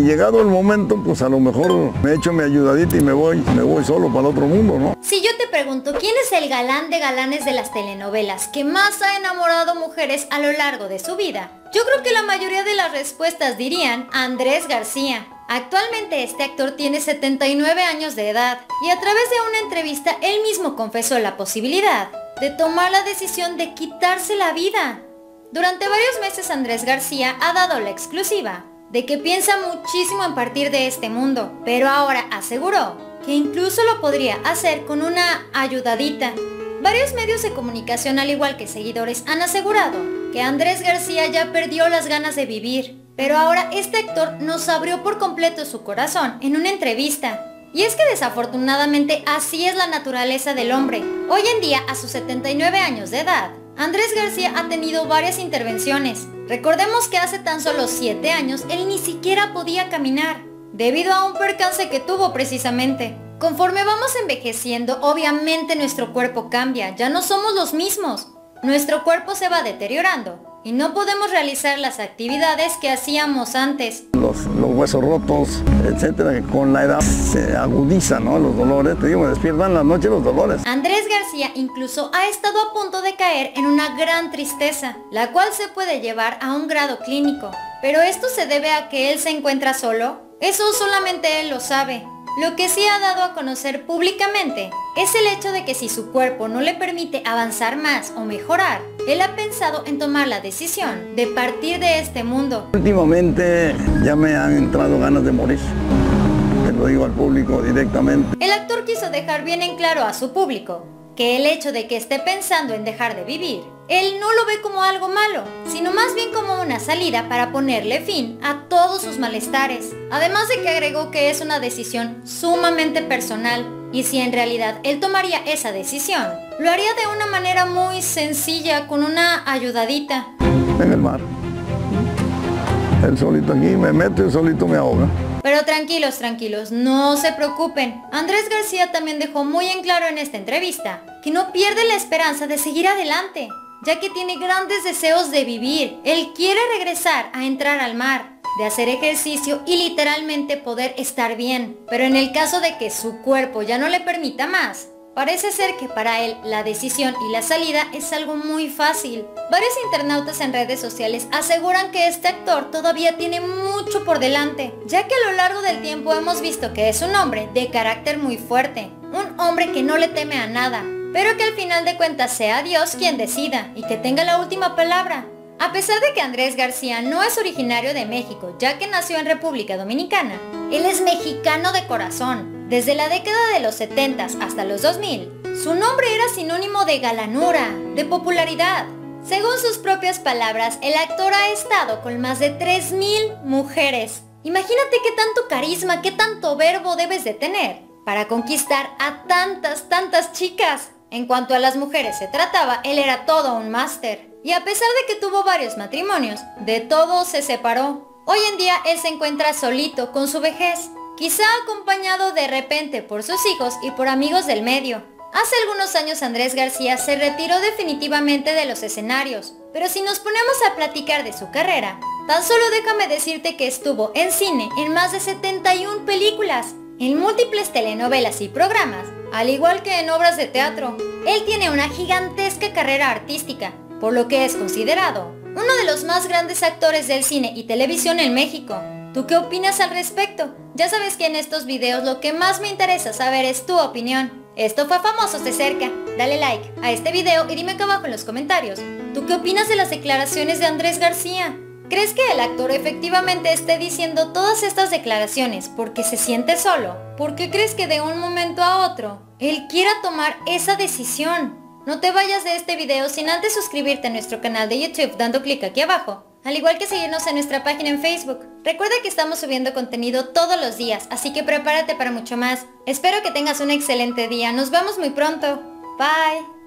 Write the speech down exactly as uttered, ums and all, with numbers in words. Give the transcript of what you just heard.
llegado el momento, pues a lo mejor me echo mi ayudadita y me voy, me voy solo para el otro mundo, ¿no? Si yo te pregunto, ¿quién es el galán de galanes de las telenovelas que más ha enamorado mujeres a lo largo de su vida? Yo creo que la mayoría de las respuestas dirían Andrés García. Actualmente este actor tiene setenta y nueve años de edad y a través de una entrevista él mismo confesó la posibilidad de tomar la decisión de quitarse la vida. Durante varios meses Andrés García ha dado la exclusiva de que piensa muchísimo en partir de este mundo, pero ahora aseguró que incluso lo podría hacer con una ayudadita. Varios medios de comunicación, al igual que seguidores, han asegurado que Andrés García ya perdió las ganas de vivir, pero ahora este actor nos abrió por completo su corazón en una entrevista. Y es que desafortunadamente así es la naturaleza del hombre. Hoy en día, a sus setenta y nueve años de edad, Andrés García ha tenido varias intervenciones. Recordemos que hace tan solo siete años él ni siquiera podía caminar, debido a un percance que tuvo precisamente. Conforme vamos envejeciendo, obviamente nuestro cuerpo cambia, ya no somos los mismos. Nuestro cuerpo se va deteriorando y no podemos realizar las actividades que hacíamos antes. Los, los huesos rotos, etcétera, que con la edad se agudizan, ¿no? Los dolores, te digo, me despiertan en la noche los dolores. Andrés García incluso ha estado a punto de caer en una gran tristeza, la cual se puede llevar a un grado clínico. ¿Pero esto se debe a que él se encuentra solo? Eso solamente él lo sabe. Lo que sí ha dado a conocer públicamente es el hecho de que si su cuerpo no le permite avanzar más o mejorar, él ha pensado en tomar la decisión de partir de este mundo. Últimamente ya me han entrado ganas de morir, te lo digo al público directamente. El actor quiso dejar bien en claro a su público que el hecho de que esté pensando en dejar de vivir, él no lo ve como algo malo, sino más bien como una salida para ponerle fin a todos sus malestares. Además de que agregó que es una decisión sumamente personal, y si en realidad él tomaría esa decisión, lo haría de una manera muy sencilla, con una ayudadita. En el mar. Él solito aquí me meto y solito me ahoga. Pero tranquilos, tranquilos, no se preocupen. Andrés García también dejó muy en claro en esta entrevista que no pierde la esperanza de seguir adelante, ya que tiene grandes deseos de vivir. Él quiere regresar a entrar al mar, de hacer ejercicio y literalmente poder estar bien. Pero en el caso de que su cuerpo ya no le permita más, parece ser que para él la decisión y la salida es algo muy fácil. Varios internautas en redes sociales aseguran que este actor todavía tiene mucho por delante, ya que a lo largo del tiempo hemos visto que es un hombre de carácter muy fuerte, un hombre que no le teme a nada, pero que al final de cuentas sea Dios quien decida y que tenga la última palabra. A pesar de que Andrés García no es originario de México, ya que nació en República Dominicana, él es mexicano de corazón. Desde la década de los setentas hasta los dos mil, su nombre era sinónimo de galanura, de popularidad. Según sus propias palabras, el actor ha estado con más de tres mil mujeres. Imagínate qué tanto carisma, qué tanto verbo debes de tener para conquistar a tantas, tantas chicas. En cuanto a las mujeres se trataba, él era todo un máster. Y a pesar de que tuvo varios matrimonios, de todos se separó. Hoy en día él se encuentra solito con su vejez, quizá acompañado de repente por sus hijos y por amigos del medio. Hace algunos años Andrés García se retiró definitivamente de los escenarios, pero si nos ponemos a platicar de su carrera, tan solo déjame decirte que estuvo en cine en más de setenta y una películas, en múltiples telenovelas y programas, al igual que en obras de teatro. Él tiene una gigantesca carrera artística, por lo que es considerado uno de los más grandes actores del cine y televisión en México. ¿Tú qué opinas al respecto? Ya sabes que en estos videos lo que más me interesa saber es tu opinión. Esto fue Famosos de Cerca. Dale like a este video y dime acá abajo en los comentarios, ¿tú qué opinas de las declaraciones de Andrés García? ¿Crees que el actor efectivamente esté diciendo todas estas declaraciones porque se siente solo? ¿Por qué crees que de un momento a otro él quiera tomar esa decisión? No te vayas de este video sin antes suscribirte a nuestro canal de YouTube dando clic aquí abajo, al igual que seguirnos en nuestra página en Facebook. Recuerda que estamos subiendo contenido todos los días, así que prepárate para mucho más. Espero que tengas un excelente día. Nos vemos muy pronto. Bye.